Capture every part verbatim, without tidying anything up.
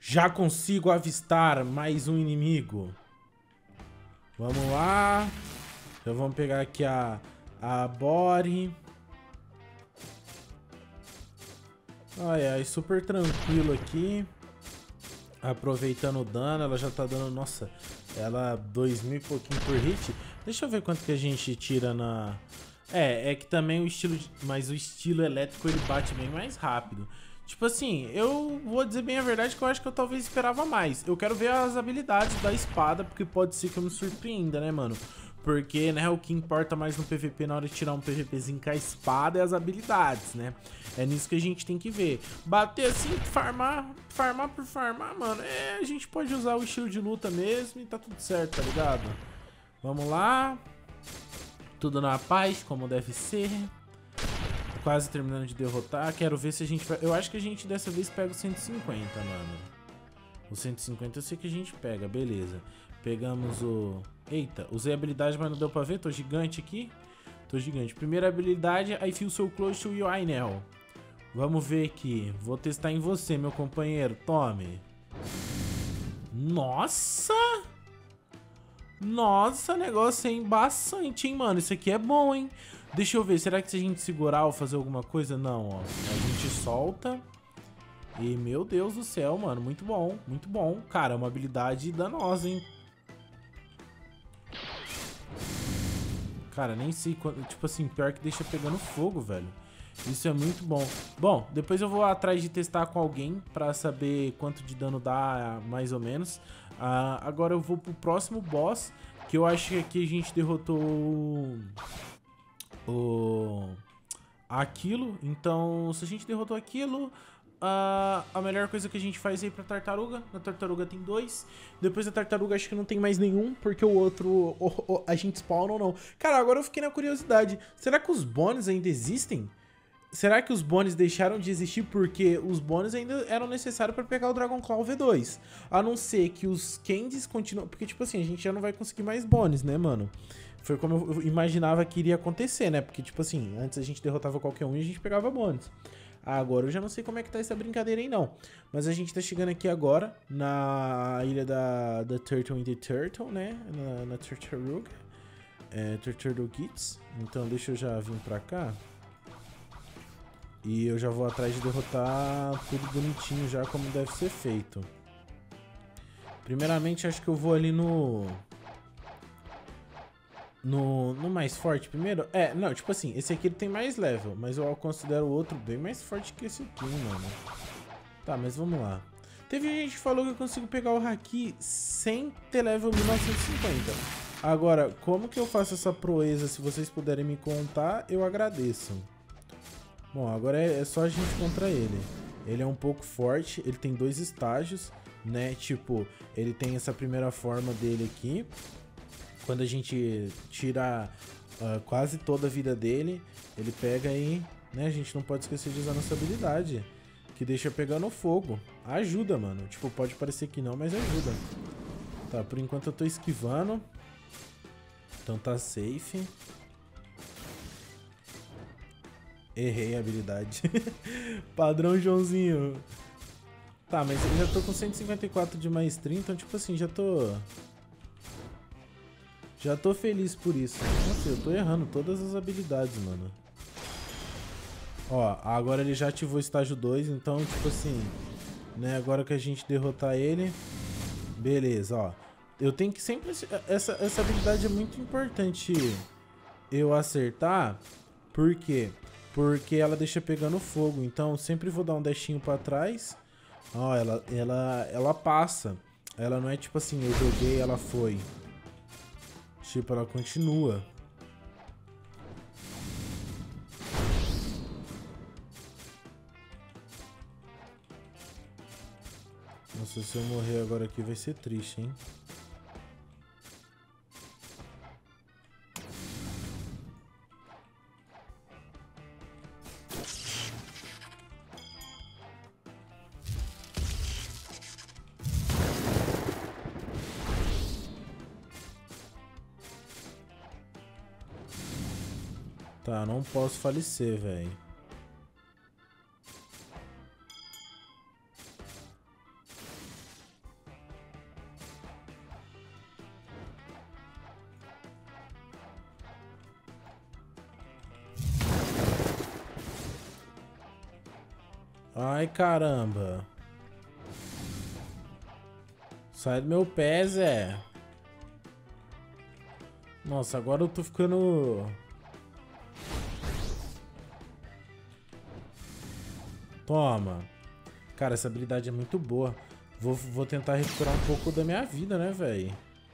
Já consigo avistar mais um inimigo. Vamos lá. Então vamos pegar aqui a, a Bori. Ai, ai, super tranquilo aqui. Aproveitando o dano, ela já tá dando... Nossa, ela dois mil e pouquinho por hit. Deixa eu ver quanto que a gente tira na... É, é que também o estilo... Mas o estilo elétrico, ele bate bem mais rápido. Tipo assim, eu vou dizer bem a verdade que eu acho que eu talvez esperava mais. Eu quero ver as habilidades da espada, porque pode ser que eu me surpreenda, né, mano? Porque, né, o que importa mais no P V P na hora de tirar um PVPzinho com a espada é as habilidades, né? É nisso que a gente tem que ver. Bater assim, farmar, farmar por farmar, mano. É, a gente pode usar o estilo de luta mesmo e tá tudo certo, tá ligado? Vamos lá. Tudo na paz, como deve ser. Quase terminando de derrotar. Quero ver se a gente vai... Eu acho que a gente dessa vez pega o cento e cinquenta, mano. O cento e cinquenta eu sei que a gente pega, beleza. Pegamos o... Eita, usei a habilidade, mas não deu pra ver. Tô gigante aqui. Tô gigante. Primeira habilidade, I feel so close to you, I know. Vamos ver aqui. Vou testar em você, meu companheiro. Tome. Nossa! Nossa, negócio é embaçante, hein, mano. Isso aqui é bom, hein? Deixa eu ver. Será que se a gente segurar ou fazer alguma coisa? Não, ó. A gente solta. E, meu Deus do céu, mano. Muito bom, muito bom. Cara, é uma habilidade danosa, hein? Cara, nem sei quando... Tipo assim, pior que deixa pegando fogo, velho. Isso é muito bom. Bom, depois eu vou atrás de testar com alguém pra saber quanto de dano dá, mais ou menos. Uh, agora eu vou pro próximo boss, que eu acho que aqui a gente derrotou o... o... aquilo. Então, se a gente derrotou aquilo... Uh, a melhor coisa que a gente faz é ir pra tartaruga. Na tartaruga tem dois. Depois da tartaruga acho que não tem mais nenhum, porque o outro o, o, a gente spawna ou não. Cara, agora eu fiquei na curiosidade. Será que os bônus ainda existem? Será que os bônus deixaram de existir porque os bônus ainda eram necessários pra pegar o Dragon Claw V dois? A não ser que os candies continuam... Porque, tipo assim, a gente já não vai conseguir mais bônus, né, mano? Foi como eu imaginava que iria acontecer, né? Porque, tipo assim, antes a gente derrotava qualquer um e a gente pegava bônus. Agora eu já não sei como é que tá essa brincadeira aí, não. Mas a gente tá chegando aqui agora na ilha da, da Turtle in the Turtle, né? Na, na Tartaruga. É, Turtle Kids. Então deixa eu já vir pra cá. E eu já vou atrás de derrotar tudo bonitinho já, como deve ser feito. Primeiramente, acho que eu vou ali no... No, no mais forte primeiro? É, não, tipo assim, esse aqui ele tem mais level, mas eu considero o outro bem mais forte que esse aqui, mano. Tá, mas vamos lá. Teve gente que falou que eu consigo pegar o Haki sem ter level mil novecentos e cinquenta. Agora, como que eu faço essa proeza? Se vocês puderem me contar, eu agradeço. Bom, agora é, é só a gente contra ele. Ele é um pouco forte, ele tem dois estágios, né? Tipo, ele tem essa primeira forma dele aqui. Quando a gente tira uh, quase toda a vida dele, ele pega aí, né? A gente não pode esquecer de usar nossa habilidade, que deixa pegando fogo. Ajuda, mano. Tipo, pode parecer que não, mas ajuda. Tá, por enquanto eu tô esquivando. Então tá safe. Errei a habilidade. Padrão Joãozinho. Tá, mas eu já tô com cento e cinquenta e quatro de maestria, então tipo assim, já tô... Já tô feliz por isso. Nossa, eu tô errando todas as habilidades, mano. Ó, agora ele já ativou o estágio dois, então, tipo assim, né, agora que a gente derrotar ele... Beleza, ó. Eu tenho que sempre... Essa, essa habilidade é muito importante eu acertar. Por quê? Porque ela deixa pegando fogo, então sempre vou dar um dashinho pra trás. Ó, ela, ela, ela passa. Ela não é tipo assim, eu joguei, ela foi. Tipo, ela continua. Nossa, se eu morrer agora aqui vai ser triste, hein? Tá, não posso falecer, velho. Ai, caramba. Sai do meu pé, Zé. Nossa, agora eu tô ficando... Toma. Cara, essa habilidade é muito boa. Vou, vou tentar recuperar um pouco da minha vida, né, velho?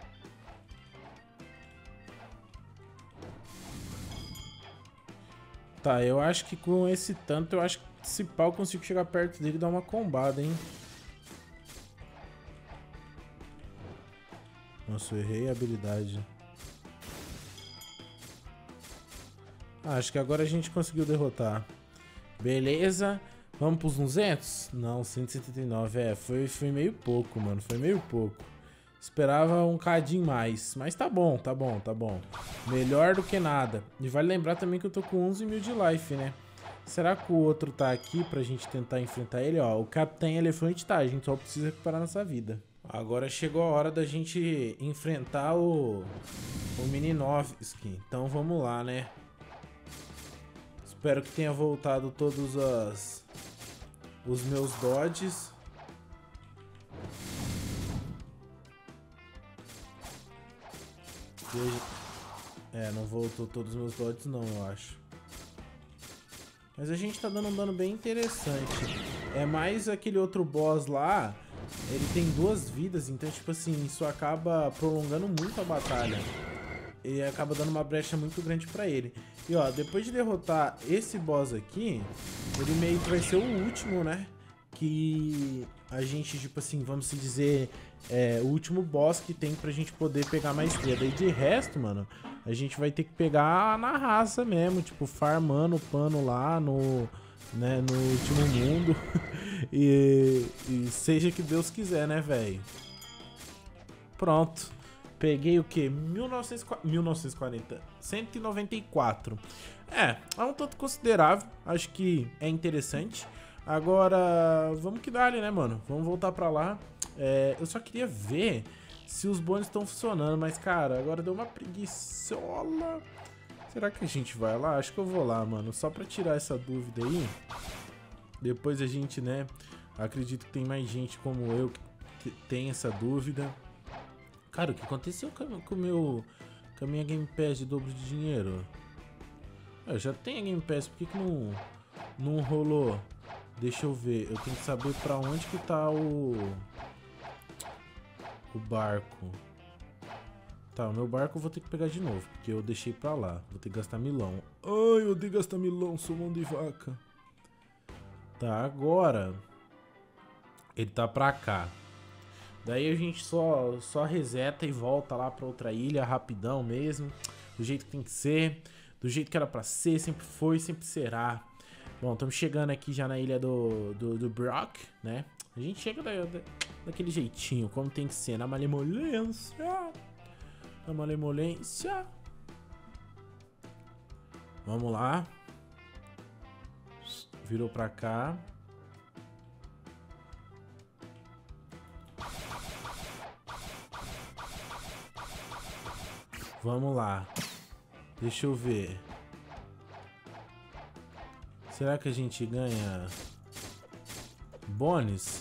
Tá, eu acho que com esse tanto, eu acho que se pau eu consigo chegar perto dele e dar uma combada, hein? Nossa, eu errei a habilidade. Ah, acho que agora a gente conseguiu derrotar. Beleza. Vamos pros duzentos? Não, cento e setenta e nove. É, foi, foi meio pouco, mano. Foi meio pouco. Esperava um cadinho mais. Mas tá bom, tá bom, tá bom. Melhor do que nada. E vale lembrar também que eu tô com onze mil de life, né? Será que o outro tá aqui pra gente tentar enfrentar ele? Ó, o Capitão Elefante tá. A gente só precisa recuperar nossa vida. Agora chegou a hora da gente enfrentar o... O Mininovski. Então vamos lá, né? Espero que tenha voltado todos as... Os meus dodges. É, não voltou todos os meus dodges não, eu acho. Mas a gente tá dando um dano bem interessante. É mais aquele outro boss lá. Ele tem duas vidas, então tipo assim, isso acaba prolongando muito a batalha. E acaba dando uma brecha muito grande pra ele. E ó, depois de derrotar esse boss aqui, ele meio que vai ser o último, né? Que a gente, tipo assim, vamos se dizer, é o último boss que tem pra gente poder pegar maestria. Daí de resto, mano, a gente vai ter que pegar na raça mesmo, tipo, farmando o pano lá no, né, no último mundo. e, e seja que Deus quiser, né, velho? Pronto. Peguei o que? mil novecentos e quarenta. cento e noventa e quatro. É, é um tanto considerável. Acho que é interessante. Agora, vamos que dá-lhe, né, mano? Vamos voltar pra lá. É, eu só queria ver se os bônus estão funcionando. Mas, cara, agora deu uma preguiçola. Será que a gente vai lá? Acho que eu vou lá, mano. Só pra tirar essa dúvida aí. Depois a gente, né? Acredito que tem mais gente como eu que tem essa dúvida. Cara, o que aconteceu com o meu, com a minha Game Pass de dobro de dinheiro? Eu já tenho a Game Pass, por que, que não, não rolou? Deixa eu ver, eu tenho que saber pra onde que tá o, o barco. Tá, o meu barco eu vou ter que pegar de novo, porque eu deixei pra lá. Vou ter que gastar milão. Ai, eu odeio gastar milão, sou mão de vaca. Tá, agora ele tá pra cá. Daí a gente só, só reseta e volta lá pra outra ilha rapidão mesmo. Do jeito que tem que ser. Do jeito que era pra ser. Sempre foi, sempre será. Bom, estamos chegando aqui já na ilha do, do, do Brock, né? A gente chega da, da, daquele jeitinho, como tem que ser. Na malemolência. Na malemolência. Vamos lá. Virou pra cá. Vamos lá. Deixa eu ver. Será que a gente ganha bônus?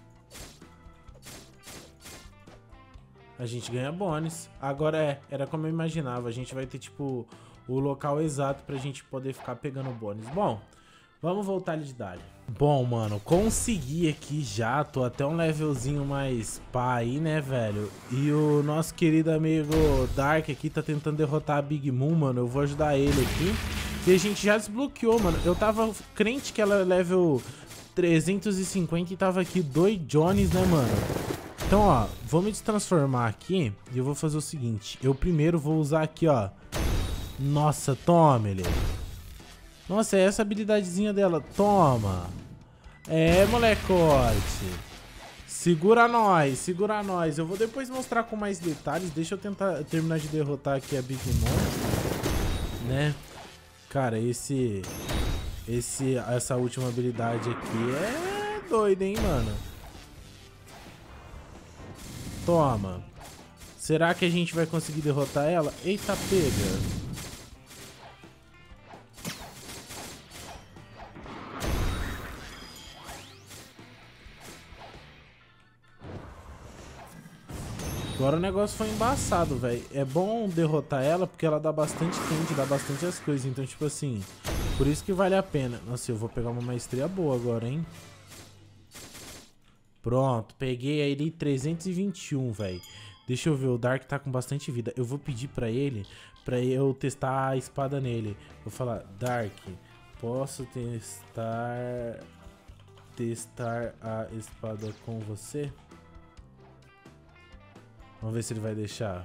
A gente ganha bônus. Agora é, era como eu imaginava. A gente vai ter, tipo, o local exato pra gente poder ficar pegando bônus. Bom, vamos voltar ali de Dali. Bom, mano, consegui aqui já. Tô até um levelzinho mais pá aí, né, velho? E o nosso querido amigo Dark aqui tá tentando derrotar a Big Moon, mano. Eu vou ajudar ele aqui. E a gente já desbloqueou, mano. Eu tava crente que ela é level trezentos e cinquenta e tava aqui dois Johnnies, né, mano? Então, ó, vou me destransformar aqui e eu vou fazer o seguinte. Eu primeiro vou usar aqui, ó. Nossa, toma ele. Nossa, é essa habilidadezinha dela. Toma. É, molecote. Segura nós, segura nós. Eu vou depois mostrar com mais detalhes. Deixa eu tentar terminar de derrotar aqui a Big Mom, né? Cara, esse... Esse... Essa última habilidade aqui é doida, hein, mano? Toma. Será que a gente vai conseguir derrotar ela? Eita, pega. Agora o negócio foi embaçado, velho. É bom derrotar ela porque ela dá bastante quente, dá bastante as coisas. Então, tipo assim, por isso que vale a pena. Nossa, eu vou pegar uma maestria boa agora, hein? Pronto, peguei ele trezentos e vinte e um, velho. Deixa eu ver, o Dark tá com bastante vida. Eu vou pedir pra ele, pra eu testar a espada nele. Vou falar, Dark, posso testar... Testar a espada com você? Vamos ver se ele vai deixar.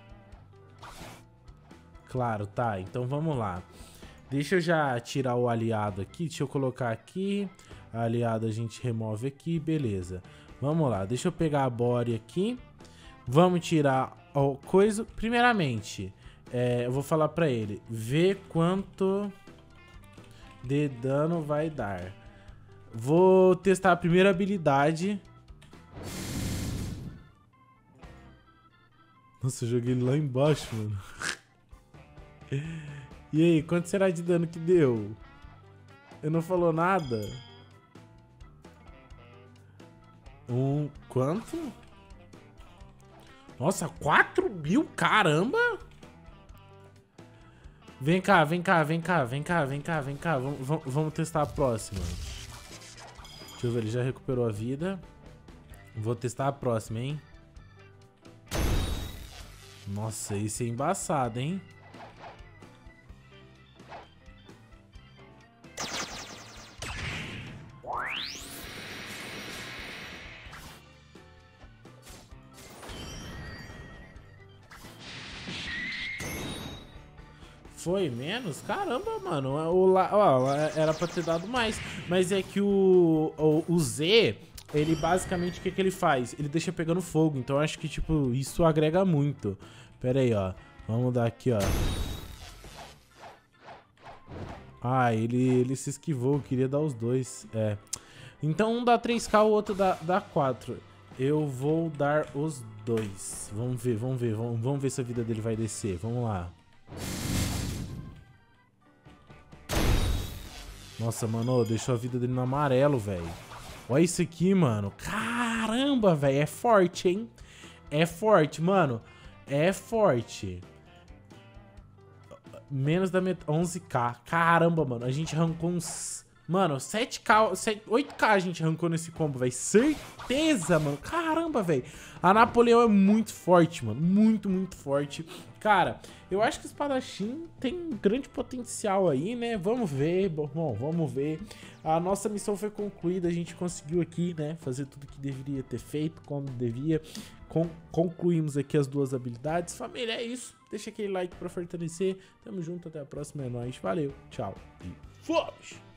Claro, tá. Então vamos lá. Deixa eu já tirar o aliado aqui. Deixa eu colocar aqui. Aliado a gente remove aqui. Beleza. Vamos lá. Deixa eu pegar a Bore aqui. Vamos tirar o coisa. Primeiramente, é, eu vou falar pra ele. Vê quanto de dano vai dar. Vou testar a primeira habilidade. Nossa, eu joguei ele lá embaixo, mano. E aí, quanto será de dano que deu? Eu não falou nada. Um... Quanto? Nossa, quatro mil? Caramba! Vem cá, vem cá, vem cá, vem cá, vem cá, vem cá. Vamos, vamos, vamos testar a próxima. Deixa eu ver, ele já recuperou a vida. Vou testar a próxima, hein? Nossa, esse é embaçado, hein? Foi menos? Caramba, mano. O la... Ó, era pra ter dado mais. Mas é que o, o, o Z, ele basicamente, o que, que ele faz? Ele deixa pegando fogo. Então eu acho que, tipo, isso agrega muito. Pera aí, ó. Vamos dar aqui, ó. Ah, ele, ele se esquivou. Eu queria dar os dois. É. Então um dá três K, o outro dá, dá quatro. Eu vou dar os dois. Vamos ver, vamos ver. Vamos, vamos ver se a vida dele vai descer. Vamos lá. Nossa, mano, deixou a vida dele no amarelo, velho. Olha isso aqui, mano. Caramba, velho. É forte, hein? É forte, mano. É forte. Menos da metade. onze K. Caramba, mano. A gente arrancou uns... Mano, sete K... oito K a gente arrancou nesse combo, velho. Certeza, mano. Caramba, velho. A Napoleão é muito forte, mano. Muito, muito forte. Cara, eu acho que o espadachim tem um grande potencial aí, né? Vamos ver. Bom, vamos ver. A nossa missão foi concluída. A gente conseguiu aqui, né? Fazer tudo que deveria ter feito, como devia. Con concluímos aqui as duas habilidades. Família, é isso. Deixa aquele like pra fortalecer. Tamo junto, até a próxima. É nóis. Valeu, tchau e fomos!